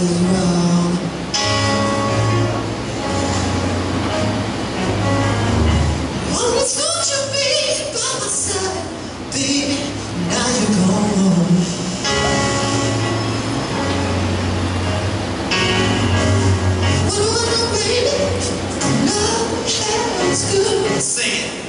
around. Oh, it's good to be by my side, baby. Now you're gone. Well, baby, love feels good. Sing it.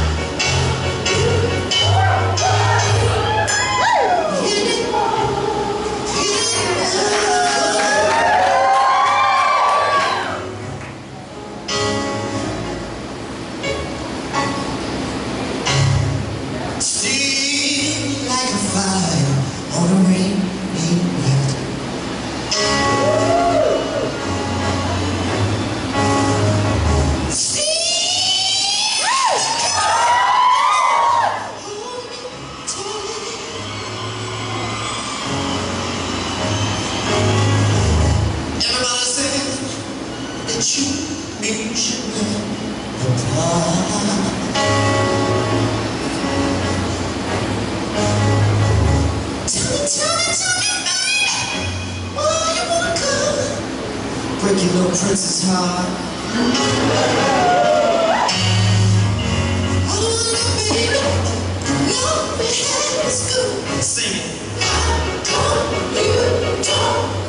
Break your little princess heart. Oh, baby, love me is good. Sing it. You don't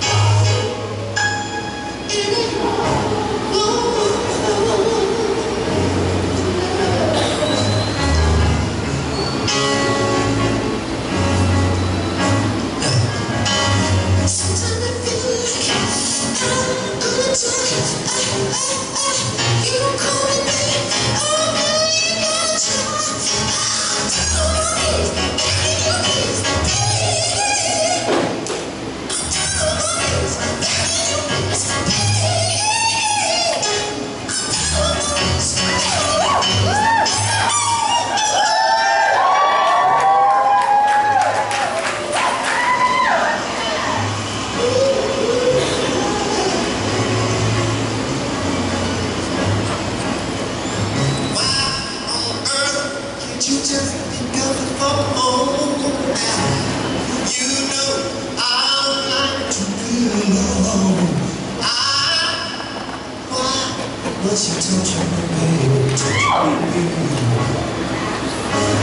but you touch me, baby, touch me.